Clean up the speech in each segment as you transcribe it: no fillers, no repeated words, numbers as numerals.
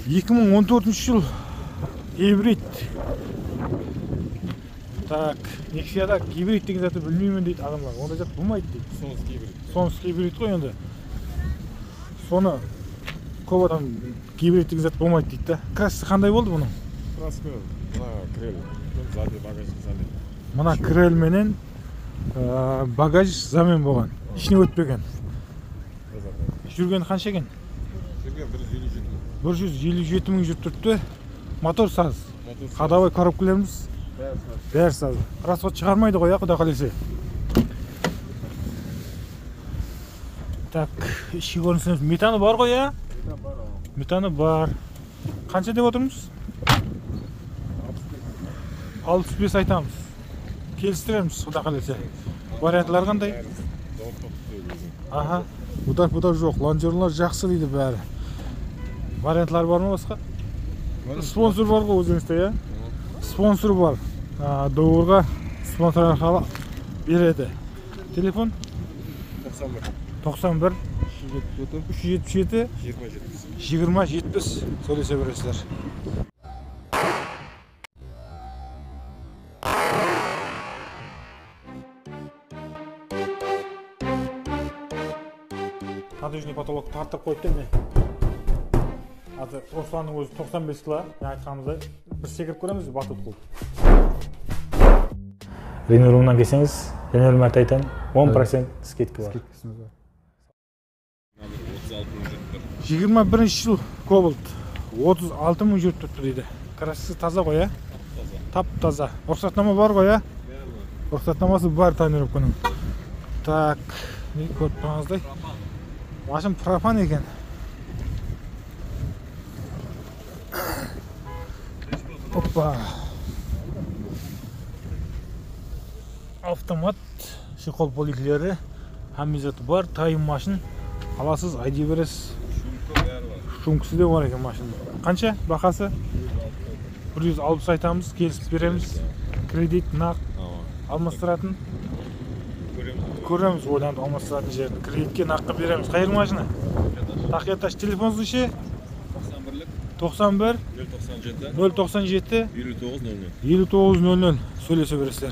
2014 yıl hibrit. Так, Nexia hibrit деген заты білмеймін дейді адамдар. Онда зат болмайды дейді. Сонский hibrit. Сонский hibrit қой енді. Соны көп адам hibrit деген зат болмайды дейді да. Краскасы қандай болды бұның? Краска, мына крель. Сзади багаж сзади. Мына крель менен багаж замен болған. Ішіне өтпеген. Жүрген қанша екен? Жүрген 157 мың. 157 мың жүріп тұрыпты. Мотор саз. Ходовой коробкаларымыз бәрі саз. Расход шығармайды ғой, құда қаласа. Так, ішкі көрінісіміз метаны бар ғой, я? Метаны бар. Қанша деп отырмыз? 65 айтамыз. Келістіреміз, құда қаласа. Вариантлар қандай? Аха, бұдар жоқ. Лонжерлар жақсы дейді бәрі. Вариантлар бар ма басқа? Спонсор бар ғой өзіңізде, я? Спонсор бар. Доғырға спонсор арқылы береді. Телефон? 91 377 2070 сөйлесе бересіздер. Надежный потолок тартып қойыпты не? Азыр Русланның өзі 95 кило, айтқанымыздай бір секіріп көреміз, батут қылып. Ренурумнан келсеңіз, Ренур мәрт айтан 10% скидка бар. 21 жыл Кобальт 36 мың жүріп тұрды дейді. Краскасы таза ғой, я? Тап таза. Рұқсатнама бар ғой, я? Рұқсатнамасы бар тонировканың. Так, не көріп тұрғаныздай. Машин пропан екен. Опа. Автомат, шиқол поликлері, хамизаты бар, тайым машин. Аласыз, айди бересіз. Шумкасы де бар екен машин. Қанша бақасы? 160 айтамыз, келісіп береміз. Кредит, нақ, алмастыратын. Көреміз ойланып алмастыратын жерін. Кредитке наққа береміз. Қайыр машина? Тақияташ телефоныңызды ше? 91 097 5900 сөйлесе бересіздер.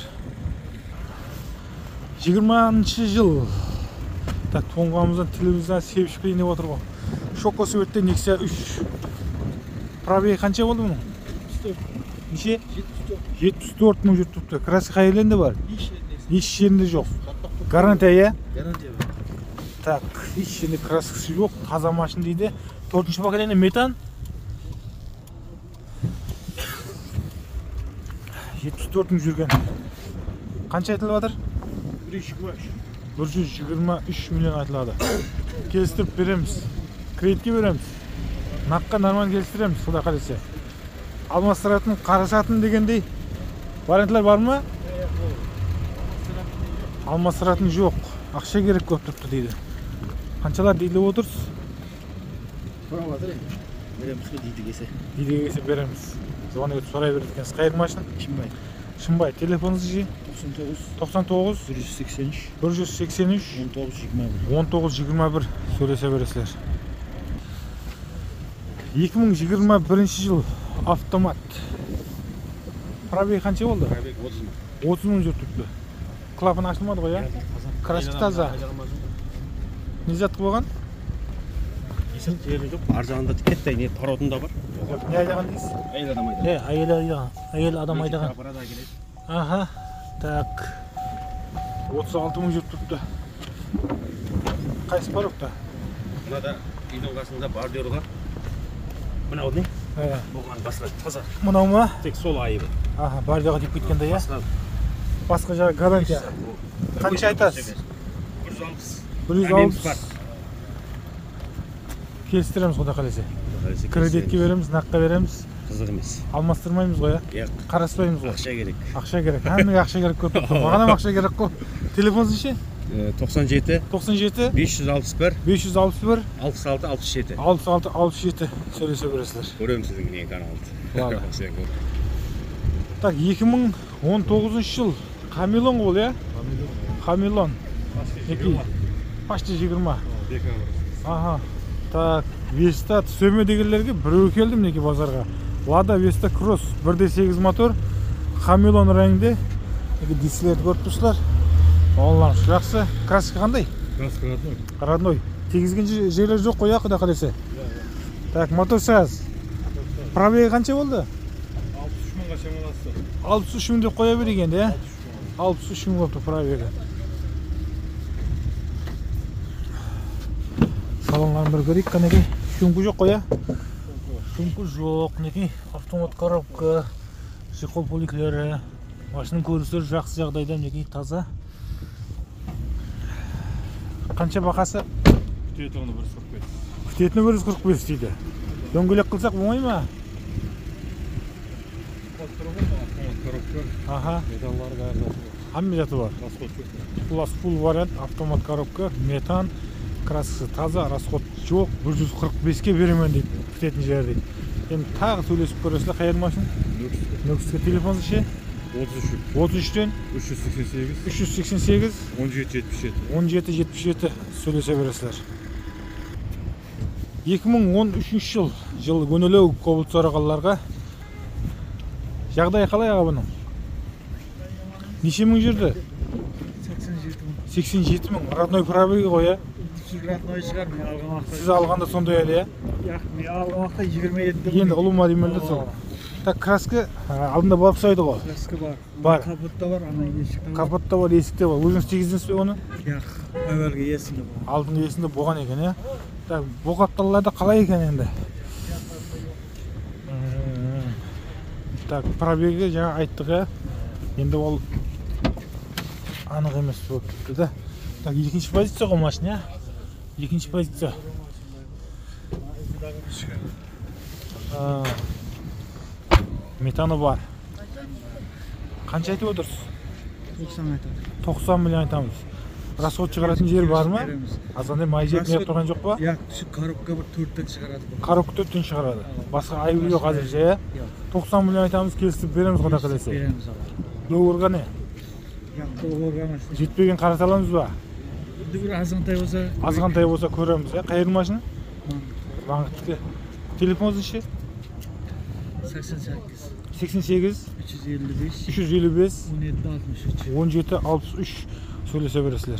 20-шы жыл. Так, тоңғамыздан телевизордан себіп шықпейін деп отыр ғой. Шокко сөйтті Nexia 3. Пробег қанша болды мұның? Неше? 74 мың жүріп тұрыпты. Краска қай елінде бар? Еш жерінде жоқ. Гарантия, я? Гарантия бар. Так, еш жерінде краскасы жоқ. Таза машин дейді. 4-ші поколение метан. 74 мың жүрген. Қанша айтылып жатыр? 123 миллион айтылады. Келістіріп береміз. Кредитке береміз. Наққа нормально келістіреміз, құда қаласа. Алмастыратын, қарасатын дегендей вариантлар бар ма? Алмастыратын жоқ. Ақша керек көп тұрыпты дейді. Қаншалар дейді отырсыз? Сұрап жатыр енді. Береміз ғой дейді кесе. Дейді кесе береміз. Звонок өтіп сұрай берді екенсіз. Қайыр машина? Шынбай. Шынбай. Телефоныңызды же? 99 183 1921 сөйлесе бересіздер. 2021 жыл автомат. Пробег қанша болды? Пробег 30 мың жүріп тұрыпты. Клапан ашылмады ғой, я? Краска таза. Не зат болған? Жері жоқ. Ар жағында кетті, не пародында бар. Не айдаған дейсіз? Әйел адам айдаған. Әйел адам айдаған. Аха. Так. 36 мың жүріп тұрыпты. Қайсы парокта? Мынада үйдің қасында бордюрға. Мынау не? Бұған басқа таза. Мынау ма? Тек сол айыбы. Аха, бордюрға тиіп кеткенде, я? Басқа жағы гарантия. Қанша айтасыз? 160. Келістіреміз құда қаласа. Кредитке береміз, наққа береміз. Қызық емес. Алмастырмаймыз ғой, я? Қараспаймыз ғой. Ақша керек. Ақша керек. Әміге ақша керек көп. Мағанам ақша керек қой. Телефоныңыз ше? 97 561 66 66 сөйлесе бересіздер. Көремін сіздің не каналды. Так, 2019 жыл Хамилон ғой, я? Хамилон. Почти 20. Ага. Так, Vesta сөме дегендерге біреу келді мінекей базарға. Lada Vesta Cross 1.8 мотор, хамелон рәңді. Дисплейді көріп тұрсыздар. Оңлар жақсы. Краска қандай? Краска родной. Родной. Тегізген жерлер жоқ қой, құда қалесе. Так, мотор саз. Пробеги қанша болды? 63 мыңға шамаласы. 63 мың деп қоя берген де, 63 мың болыпты пробеги. Салонларын бір көрейік, қанекей. Шүңкі жоқ қоя? Шүңкі жоқ, неке. Автомат коробка, шиқол поликлері. Машының көріністері жақсы жағдайда, неке, таза. Қанша бақасы? Күтетіні 145. Күтетіні 145 дейді. Дөңгелек қылсақ болмай ма? Автомат коробка. Аха. Металлары бәрі. Hamma zati var. Расход жоқ. Plus full variant, автомат коробка, метан, краскасы таза, расход жоқ, 145-ке беремен дейді, күтетін жер дейді. Енді тағы сөйлесіп көресілер, қайыр машин? Нөкіске телефон ше? 33-тен 388 1777 сөйлесе бересілер. 2013 жыл көнелеу кобылт сарағаларға. Жағдай қалай аға бұның? Неше мың жүрді? 87 мың. Родной пробеги қоя. Родной шығар, мен алған уақытта. Сіз алғанда сондай әлі, я? Мен алған уақытта 27 мың. Енді ұлыма деймелді сол. Так, краска алдында барып сайды ғой? Краска бар. Бар. Капотта бар, ана есікте бар. Капотта бар, есікте бар. Өзіңіз тегіздіңіз бе оны? Әуелгі есінде бар. Алдыңғы есінде болған екен, я? Так, бұл қапталарда қалай екен енді? Так, пробеги жаңа айттық, я? Енді ол анық емес болып кетті да. Так, екінші позиция ғой машин, я? Екінші позиция. Метаны бар. Қанша айтып отырсыз? 90 айтады. 90 миллион айтамыз. Расход шығаратын жер бар ма? Азандай май жетмей тұрған жоқ па? Şu коробка бір 4-тен шығарады. Коробка 4-тен шығарады. Басқа айыбы жоқ әзірше, я? 90 миллион айтамыз, келісіп береміз құда қалесе. Береміз алар. Доғырға не? Доғырға ма? Жетпеген қарата аламыз ба? Бір азғантай болса. Азғантай болса көреміз, я? Қайыр машина? Бағыттікі. Телефоныңыз ше? 88 88 355 355 1763 1763 söylese veresizler.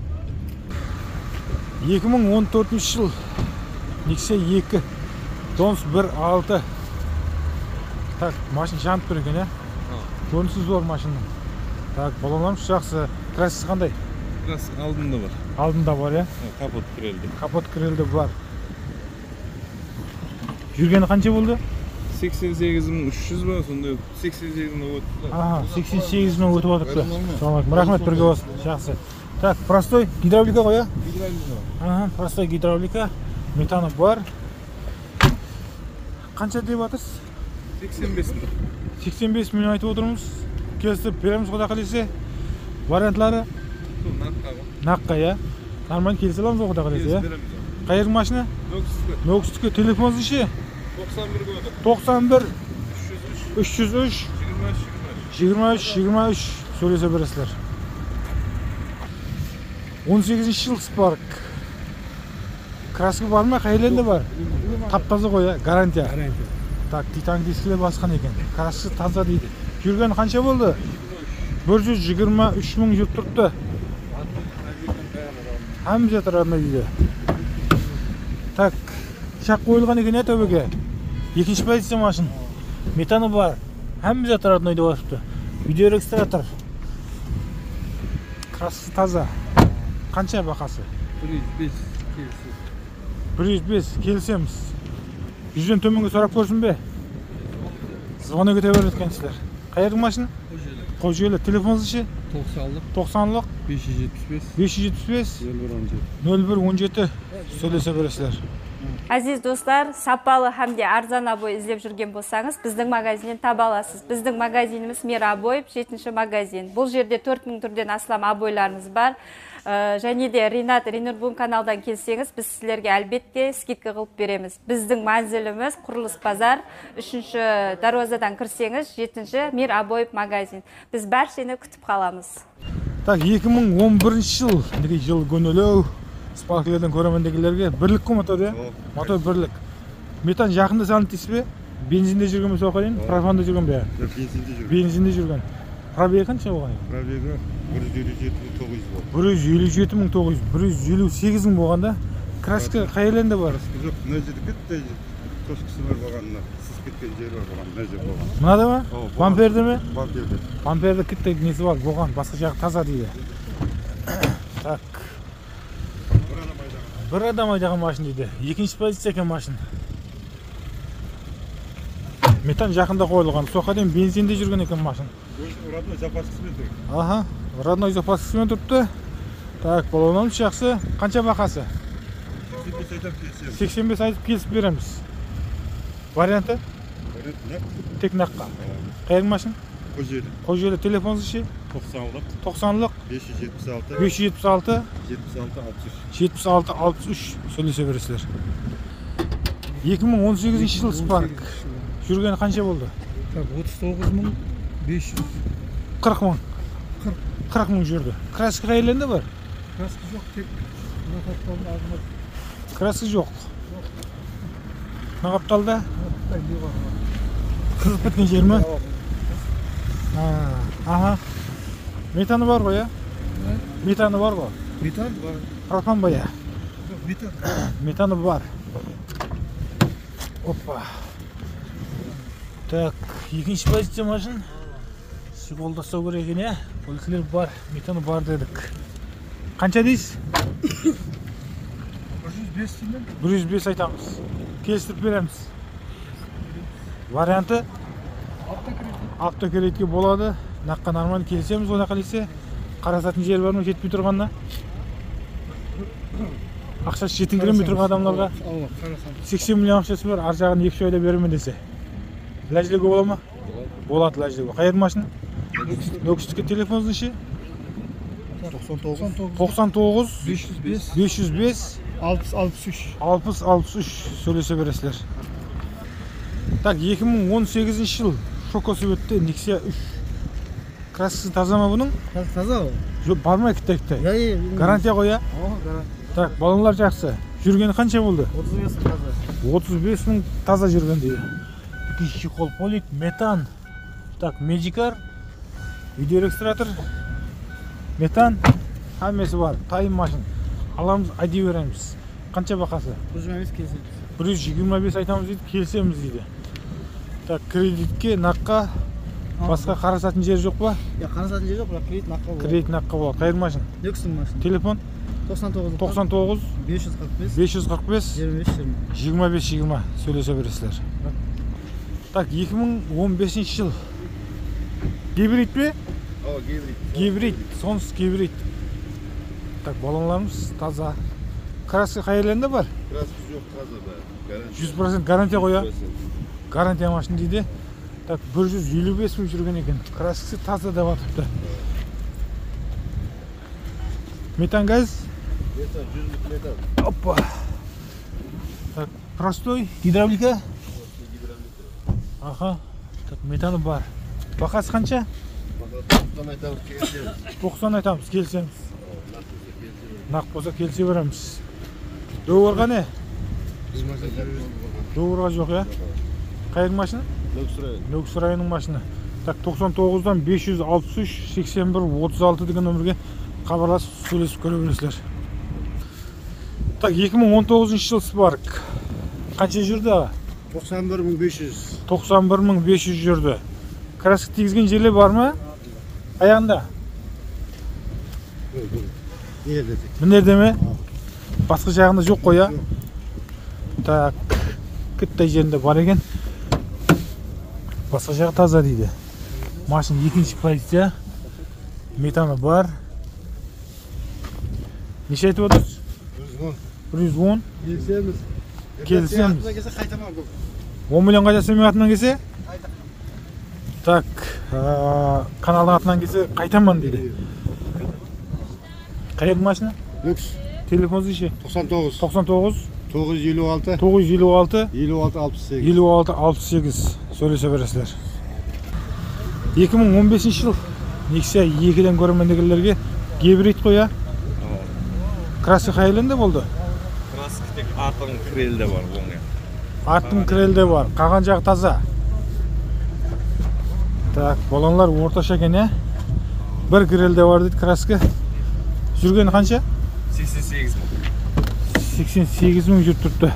2014 жыл Nexia 2 Dons 1.6. Так, машин жанып тұр екен, я? Көрінісі зор машинның. Так, балаларымыз жақсы. Краскасы қандай? Крас алдында бар. Алдында бар, я? Капот кірелді. Капот кірелді бар. Жүргені қанша болды? 88.300 ба, сондай 88.000 өтті. Ага, 88.000 өтіп отырыпты. Саламат, рахмет, бірге болсын. Жақсы. Так, простой гидравлика ғой, я? Гидравлика. Ага, простой гидравлика. Метаны бар. Қанша деп атырсыз? 85 мың. 85 миллион айтып отырмыз. Келісіп береміз құда қалесе. Вариантлары? Наққа, я? Нормально келісе аламыз құда қалесе, я? Қайыр машина? Нөкістікі. Телефоныңыз ше? 91 303 23 söylese бересілер. 18 жыл Spark. Краска бар ма? Қайленде бар? Таптазы ғой, я? Гарантия. Так, титан дискіле басқан екен. Краскасы таза дейді. Жүрген қанша болды? 123 мың жүріп тұрыпты. Әм жатыр арна дейді. Так, шақ қойылған екен, я, төбеге? Екінші позиция машин. Метаны бар. Әм жатыр арна дейді басыпты. Видеорегистратор. Краскасы таза. Қанша бақасы? 105 келісеміз. 100-ден төменге сұрап көрсін бе? Звоны көте береді екенсіздер. Қайырғы машин? Қожелі. Телефоныңыз ше? 90-лық 575 0117 сөйлесе бересіздер. Aziz dostlar, сапалы һәм де арзан обой іздеп жүрген болсаңыз, біздің магазиннен таба аласыз. Біздің магазиніміз Мир обой, 7-ші магазин. Бұл жерде 4000 түрден астам обойларымыз бар. Және де Ринат Ринурбун каналдан келсеңіз, біз сіздерге әлбетте скидка қылып береміз. Біздің манзиліміз Құрылыс базар, 3-ші дарвазадан кірсеңіз, 7-ші Мир обой магазин. Біз бәршені күтіп қаламыз. Так, 2011 жыл, жыл көнелеу Sparklerden көрөмөндөгүлөргө бірлік қой мотор ya? Мотор бірлік. Метан жақында салынды дейсіз бе? Бензинде жүрген бе соқа дейін? Пропанда жүрген бе? Бензинде жүрген. Бензинде жүрген. Пробеги қанша болған? Пробегі 157.900 болды. 158 мың болғанда. Краска қай елінде бар? Жоқ, мына жерде кетті көшкісі бар болғанына. Сіз кеткен жері бар болған, мына жер болған. Мынада ма? Бамперде ме? Бамперде. Бамперде кетті несі бар болған, басқа жағы таза дейді. Так. Bir adam aydağı maşın dedi. İkinci pozitsiya ekan maşın. Metan жақында қойылған. Соқа дейін бензинде жүрген екен машин. Родной запаскасымен тұр. Аха, родной запаскасымен тұрыпты. Так, балонымыз жақсы. Қанша бақасы? 85 айтып келісіп береміз. Варианты? Тек наққа. Қайыр машин? Қожелі. Телефонсы ше? 90-лық 576 76-63 сөйлесе бересіздер. 2018 жыл Spark. Жүргені қанша болды? 39.500. 40 мың. 40 мың жүрді. Краска қай елінде бар? Краска жоқ, тек нақапталдың алдында. Краска жоқ. Нақапталда? Қызып біткен жер ме? Аха. Метаны бар ғой, я? Метаны бар ғой? Метан бар. Пропан ба, я? Метан. Метаны бар. Опа. Так, екінші позиция машин. Қолдастау керек екен, я? Полицейлер бар, метаны бар дедік. Қанша дейсіз? 105 деймін. 105 айтамыз. Келістіріп береміз. Варианты? Автокредитке болады. Наққа нормально келісеміз, ода қалесе. Қарасатын жер бар ма жетпей тұрғанна? Ақшасы жетіңкіремей тұрған адамларға 80 миллион ақшасы бар, ар жағын 2 айда беремін десе. Ләжілеге бола ма? Болады ләжілеге. Қайыр машин? Нөкістікке телефоныңыз ше? 99 505 60-63 сөйлесе бересілер. Так, 2018 жыл шокосы өтті, Nexia 3. Краскасы таза ма бұның? Таза ол. Жоқ, бармай кітті. Гарантия қоя? Так, балалар жақсы. Жүргені қанша болды? 35 таза. 35 мың таза жүрген дейді. Кіші қол полик, метан. Так, Magicar, видеорегистратор, метан, әмесі бар, тайым машин. Аламыз, айдей береміз. Қанша бақасы? 125 айтамыз дейді, келсеміз дейді. Так, кредитке, наққа, басқа қарасатын жер жоқ ба? Қарасатын жер жоқ, бірақ кредит наққа болады. Кредит наққа болады. Қайыр машин? Нөкістің машин. Телефон? 99 545 25-20 сөйлесе бересілер. Так, 2015 жыл. Гибрид бе? Гибрид, сонсыз гибрид. Так, балонlarımız таза. Краска қай елінде бар? Краска жоқ, таза бар. 100% гарантия қоя. Гарантия машин дейді. Так, 155 мың жүрген екен. Краскасы таза деп атыпты. Метан газ? Метан, 100 метан. Опа. Так, простой гидравлика? Аха. Так, метаны бар. Бақасы қанша? 90 айтамыз, келсеміз. Нақ болса келсе береміз. Доғырға не? Доғырға жоқ, я? Қайыр машина? Нөкіс райының машина. Так, 99-дан 563 81 36 деген нөмірге хабарласып сөйлесіп көре бересіздер. Так, 2019 жыл Spark. Қанша жүрді? 91.500. 91.500 жүрді. Краска тигізген жерлер бар ма? Аяғында? Мінерде ме? Басқа жағында жоқ қой, я? Так, кіттай жерінде бар екен. Басқа жағы таза дейді. Машин екінші позиция. Метаны бар. Неше айтып отырсыз? 110. Келісеміз. 10 миллион қайда сөйме атынан кесе? Так, каналдың атынан кесе қайтаман дейді. Қайыр машина? Нөкіс. Телефоныңыз ше? 99 956 956 56 56 68 сөйлесе бересіздер. 2015 жыл Nexia 2-ден көрермендегілерге гибрид қоя. Краска қайылында болды? Краска тек артының кірелі бар оңға. Арттың кірелде бар. Қалған жағы таза. Так, баланлар орташа екен, ә? Бір кірелде бар дейді краска. Жүргені қанша? 88 мың. 88 мың жүріп тұрды.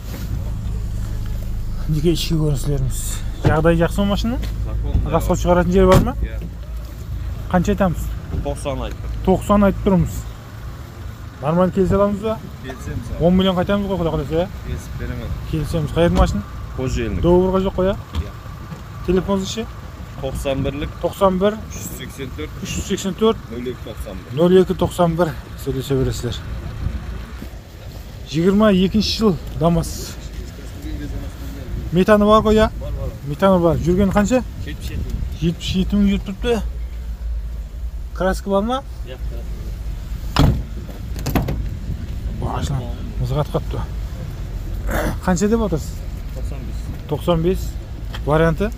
Неге ішкі көрінісілеріміз. Жағдай жақсы ма машина? Расход шығаратын жері бар ма? Қанша айтамыз? 90 айтты. 90 айтып тұрмыз. Нормально келісе аламыз ба? Келсеміз. 10 миллион қайтамыз ғой, құда қаласа. Келсіп беремін. Келісеміз. Қайыр машина? Қожелінік. Доғырға жоқ қоя. Телефоныңыз ше? 91-лік 91 384 384 0291. 0291 сөйлесе бересіздер. 22 жыл ДАМАЗ. Метаны бар ғой, я? Метаны бар. Жүрген қанша? 77 мың жүріп тұрды. Краска бар ма? Башына мұзғат қапты. Қанша деп отырсыз? 95. Варианты?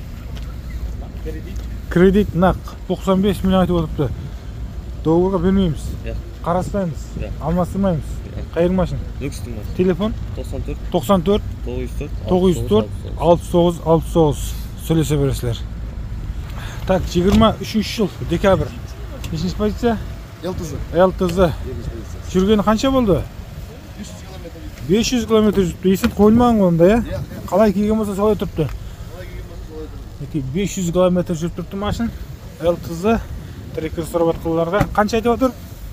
Кредит нақ 95 миллион айтып отырыпты. Доғырға бермейміз. Қараспаймыз. Алмастырмаймыз. Қайыр машин? Телефон? 94 904 6969 сөйлесе бересіздер. Так, 23 жыл декабрь. Нешінші позиция? ЛТЗ. Жүргені қанша болды? 500 километр жүріпті. Есет қойылмаған онда, я? Қалай келген болса солай тұрыпты. 500 километр жүріп тұрыпты машин. ЛТЗ. Трекер сұрап атқыларға. Қанша айтып отыр?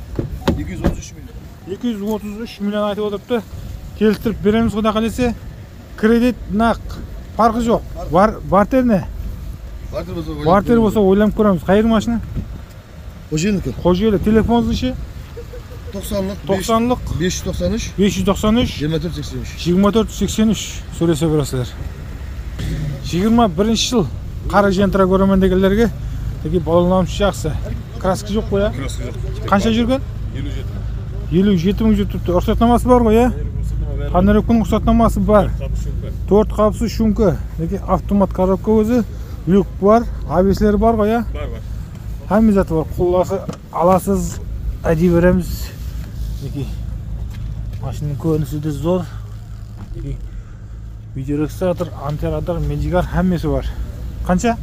233 миллион айтып отырыпты. Келістіріп береміз құда қалесе. Кредит нақ. Парқы жоқ. Бартер не? Бартер болса ойланып көреміз. Қайыр машина? Қожелі. Телефоныңыз ше? 90-лық 593 593 2483 сөйлесе бересіздер. 21 жыл қара жентіра көрермендегілерге теге балаланымыз жақсы. Краска жоқ қоя? Қанша жүрген? 57 мың жүріп тұрды. Рұқсатнамасы бар ғой, я? Қанарөктің рұқсатнамасы бар. 4 қапысы шумка. Автомат коробка өзі. Люк бар. Абеслері бар ғой, я? Бар. Әмі заты бар. Құлласы аласыз әдей береміз. Машинның көрінісі де зор. Видеорегистратор, антирадар, медигар әммесі бар. Қанша?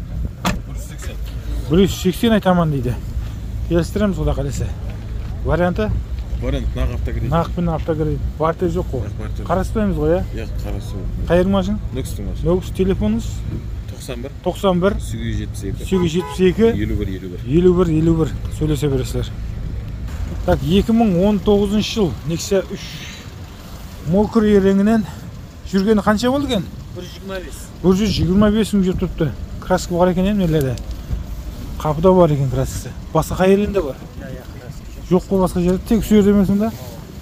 180 айтаман дейді. Келістіреміз құда қалесі. Варианты? Вариант нақ автокредит. Нақпен автокредит. Бартер жоқ қой. Қараспаймыз ғой, я? Қарасы. Қайыр машин? Нөкістің машин. Нөкіс телефоныңыз? 91 872 51 сөйлесе бересіздер. Так, 2019 жыл Nexia 3 мокр ереңінен жүргені қанша болды екен? 125 мың жүріп тұрыпты. Краска бар екен емнелерде. Қапыда бар екен краскасы. Басқа қай елінде бар? Жоқ қой басқа жерде, тек сүйер демесін да.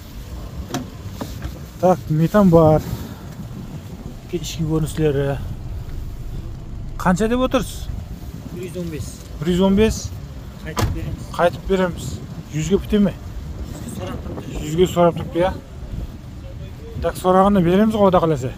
Так, метан бар. Ішкі көріністері. Қанша деп отырсыз? 115. Қайтып береміз. 100-ге бітеме? 100-ге сұрап тұрыпты, я? Так, сұрағанда береміз ғой, ода қаласы.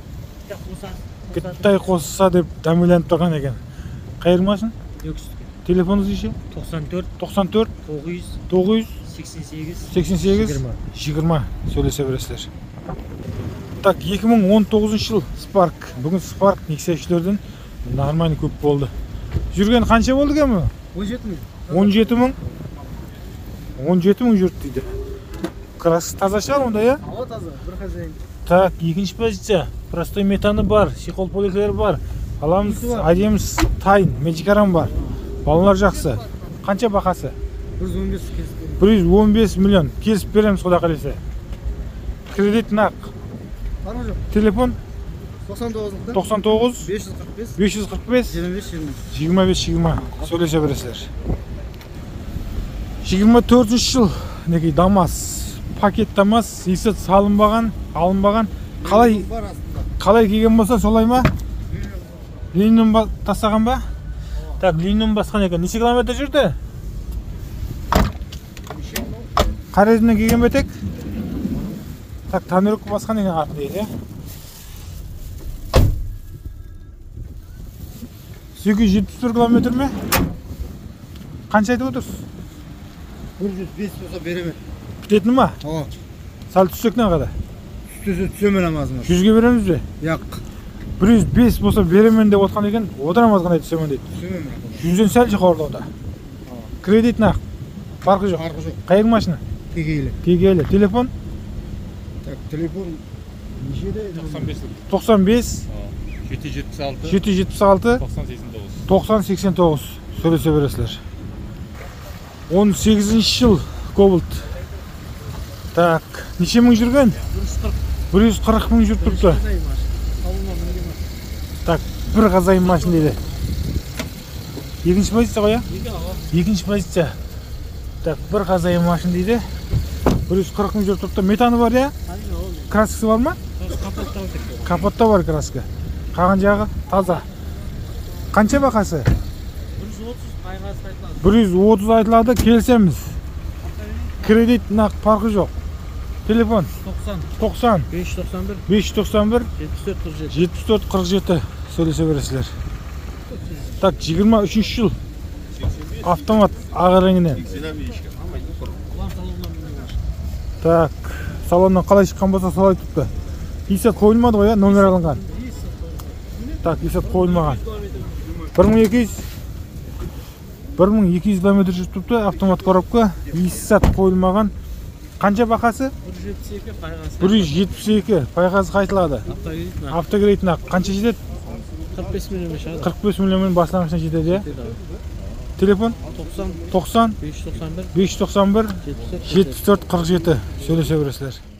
Кіттай қосса деп дәмеленіп тұрған екен. Қайыр машин? Телефоныңыз еше? 94 900 88 20 сөйлесе бересіздер. Так, 2019 жыл Spark. Бүгін Spark Nexia 3-лерден нормально көп болды. Жүрген қанша болды екен мұ? 17 мың. 17 мың жүрді дейді. Краска таза шығар онда, я? Таза, бір хозяин. Так, екінші позиция. Простой метаны бар, шиқол поликлері бар. Аламыз, әдеміз тайын, медикарам бар. Балалар жақсы. Қанша бақасы? 115 миллион. Келісіп береміз құда қалесе. Кредит нақ. Телефон? 99 545 25 сөйлесе бересіздер. 24 жыл неге ДАМАЗ. Пакет ДАМАЗ, есет салынбаған, алынбаған. Қалай келген болса солай ма? Линнен тастаған ба? Так, линнен басқан екен. Неше километр жүрді? Қарезімнен келген бетек? Так, танырық басқан екен артын дейді. 871 километр ме? Қанша айтып отырсыз? 105 болса беремін. Бітетін ма? Sal түссек ne kadar? Түсі мен амазмыз. 100'ge veremiz mi? Yaq. 105 bolsa beremen dep otkan eken, odan amaz gana düşemen deydi. Түсі мен. 100'den sel yukarıda o da. Kredit nak. Farkı yok. Farkı yok. Kayık maşını? Tegeyli. Tegeyli. Telefon? Так, телефон нешеде? 95 776 776 90 89. 90-89 söylese veresizler. 18 yıl Cobalt. Tak, neçe ming жүрген? 140 ming жүріп тұрыпты. Так, bir қазайын машин дейді. Екінші позиция ғой, екінші позиция. Так, bir қазайын машин дейді. 140 ming жүріп тұрыпты. Метаны бар я? Краскасы бар ма? Капотта бар краска. Қалған жағы таза. Қанша бағасы? 130 айтылады, келсеміз. Kredit nak farkı yok. Telefon 90 591 74 47 söylese veresizler. Tak 23 yıl. Avtomat ağır rengine. Так, салоннан қалай шыққан болса солай тұтты. Есет қойылмады ғой, номер алынған. Так, есет қойылмаған. 1200 км жүріп тұтты, автомат коробка, есет қойылмаған. Қанша бақасы? 172, пайғасы қайтылады. Автокредитна қанша жетеді? 45 миллионмен баслangıçtan жетеді. Telefon 90 591 74 47 söylese veresizler.